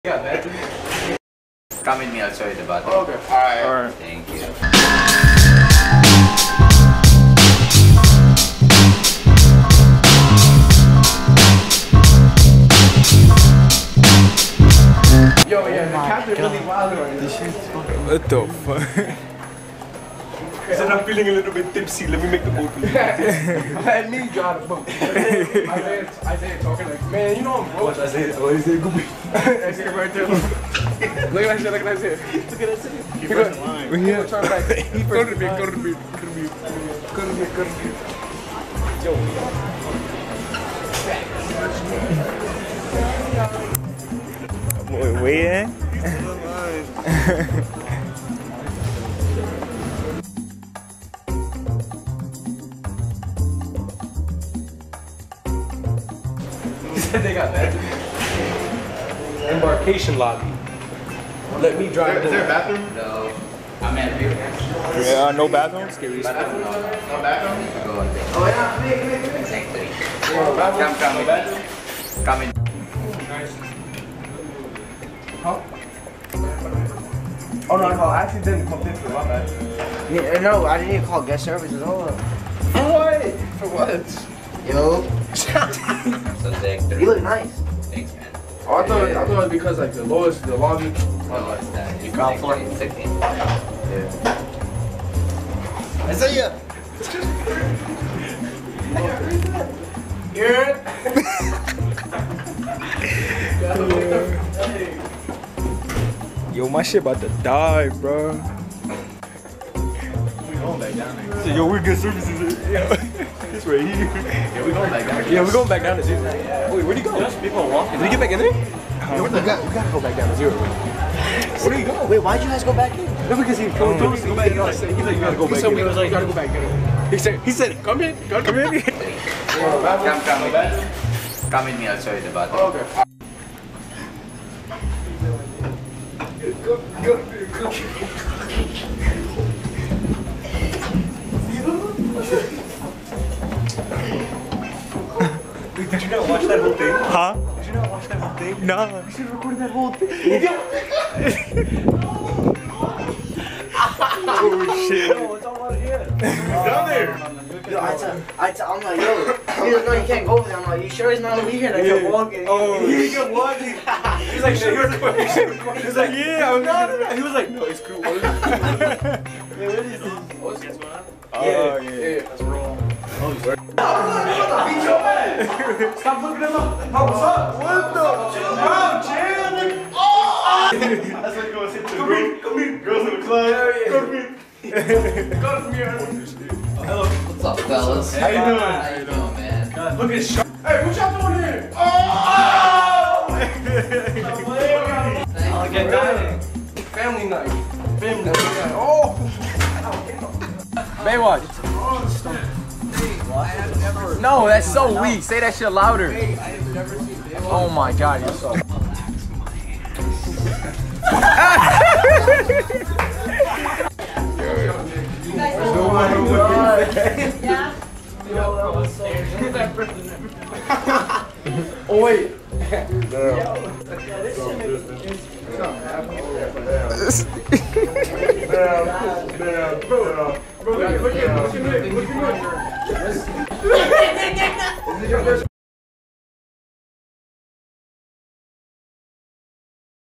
Yeah, man. Come with me, I'll show you the bathroom. Okay. Alright. Thank you. Yo, yeah, the captain really wild right now. What the fuck? He said, I'm feeling a little bit tipsy. Let me make the boat. Let me drive the boat. Isaiah talking like, man, you know I'm broke. What's Isaiah? What is it? Isaiah right there. Look at that shit. Look at Isaiah. Look at that shit. He first in line. We're here. Turn back. Go to the beat. Go to the beat. Go to the beat. Go to the beat. Go to the beat. Yo. Wait, eh? They got that. Embarkation lobby. Let me drive. Is there a bathroom? No. I'm at here. Yeah, no bathroom? Scary. No bathroom? Go on there. Oh yeah, Exactly. Come. Come in. Huh? Oh no, I actually didn't come in for my bad. Yeah, no, I didn't even call guest services. Hold on. For what? For what? Yo, So take 3. you look nice. Thanks, man. Oh, I thought it was because like the lowest, the lobby. No, it's that. You Ground take floor. 16. Yeah. Isaiah! Yeah. Yo, my shit about to die, bro. So, yo, we're good services. Yeah. It's right here. Yeah, we're going back down. Yeah, we're going back down to 0. Wait, where'd he go? People are walking. Did he get back in there? Yo, we gotta go back down to 0. Where did he go? Wait, why'd you guys go back in? No, because he told us to go back in. He's like, you gotta go back in. He was like, you gotta go back in. He said, come in. Come in. Come with me, I'll show you the bathroom. Okay. Did you not watch that whole thing? Huh? Did you not watch that whole thing? Nah. You should have recorded that whole thing. Oh shit. Yo, it's all out here. Down there. Yo, I'm like, yo. He was, no, you can't go over there. I'm like, you sure he's not over here? And I kept walking. Oh, he kept walking. He's like, he was like, yeah. I was no. He was like, no, it's cool. Wait, what is this? What's going on? Oh, yeah. Let's roll. Beat your man. Stop looking him up. Oh, what's up? What the? Bro, chill. Oh! That's what you want to say to Come here. Girls in the club. Come here. Go to me. Hello. What's up, fellas? How you doing? How you doing, man? Look at this shot. Hey, what y'all doing here? Oh! I'll get that. Family night. Family night. Oh! Baywatch. No, that's so weak. Say that shit louder. Oh my god, you're so. Oh wait. Bro, look at